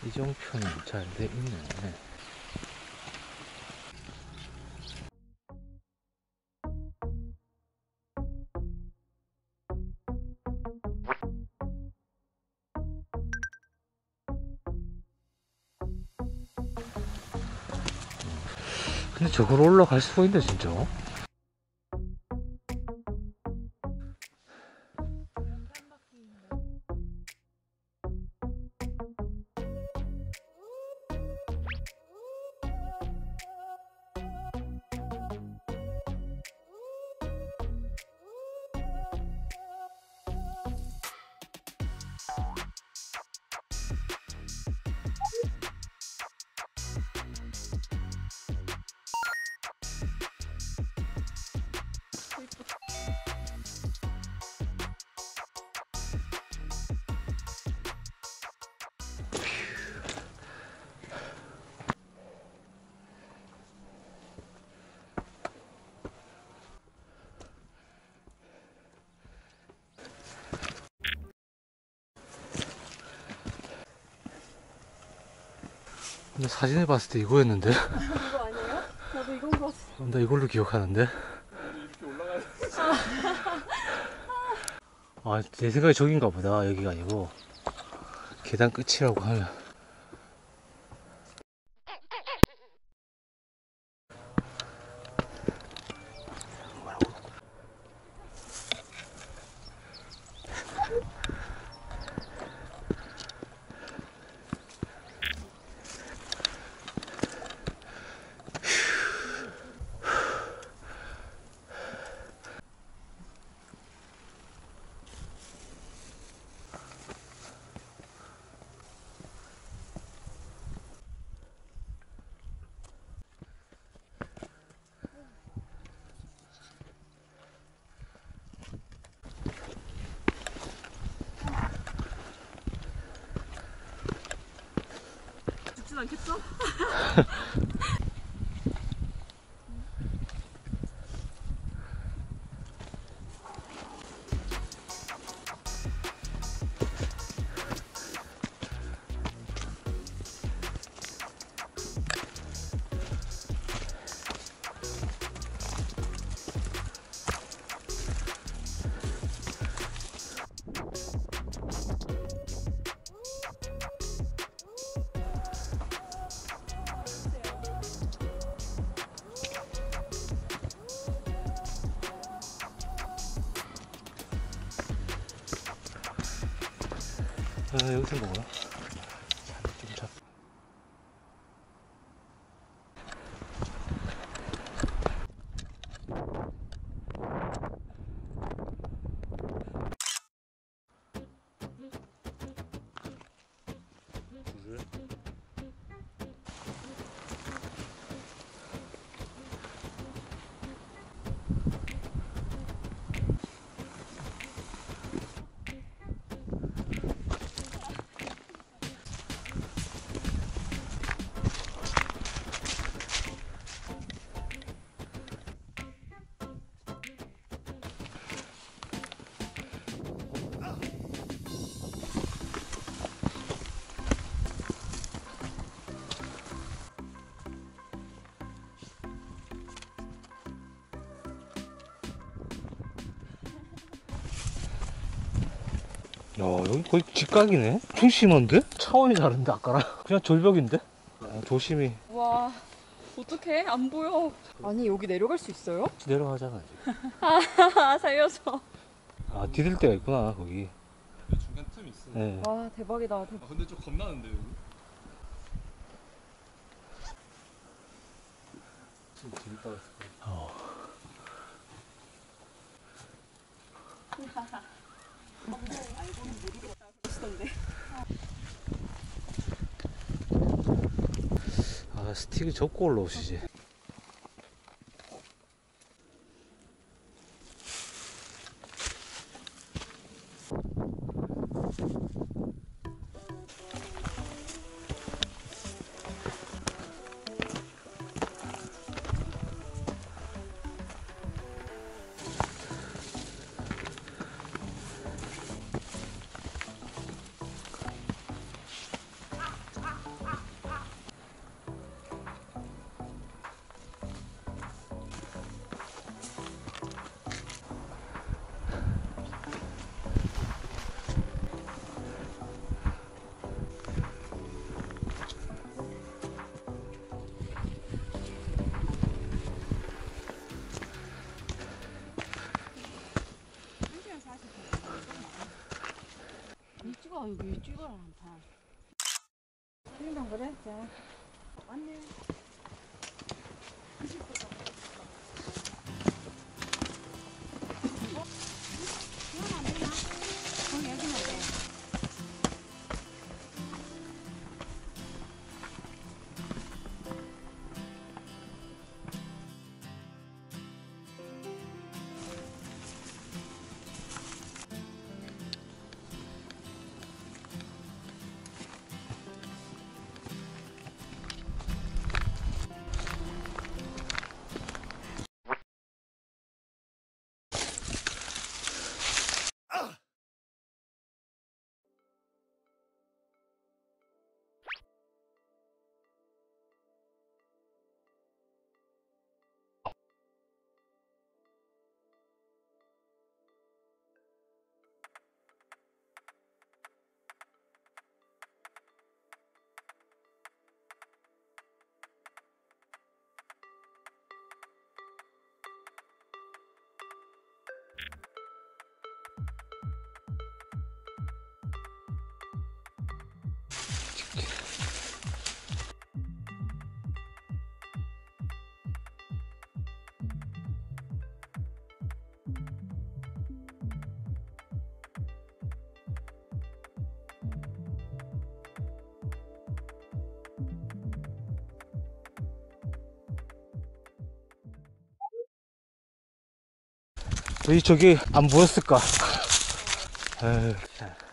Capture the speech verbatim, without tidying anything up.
이종편이 잘 돼 있네. 근데 저걸 올라갈 수가 있네 진짜. 근데 사진을 봤을 때 이거였는데? 이거 아니에요? 나도 이건 거 같아. 나 이걸로 기억하는데? 이렇게 올라가야 돼. 아, 내 생각에 저긴가 보다. 여기가 아니고 계단 끝이라고 하면. 죽진 않겠죠? 아, 여기서 뭐야? 좀 잡. 물을 야, 여기 거의 직각이네? 엄청 심한데? 차원이 다른데, 아까랑? 그냥 절벽인데? 야, 조심히 와, 어떡해? 안 보여. 아니, 여기 내려갈 수 있어요? 내려가잖아, 지금. 아, 살려줘. 아, 디딜 데가 있구나, 거기. 중간 틈 있어. 네. 와, 대박이다. 대박. 아 근데 좀 겁나는데 여기. 좀 재밌다 했을 거야. 어. 아, 스틱을 접고 올라오시지. 여기 찍어라 한 판. 일단 그래. 자, 왔네. 왜 저기 안 보였을까? 에휴, 참.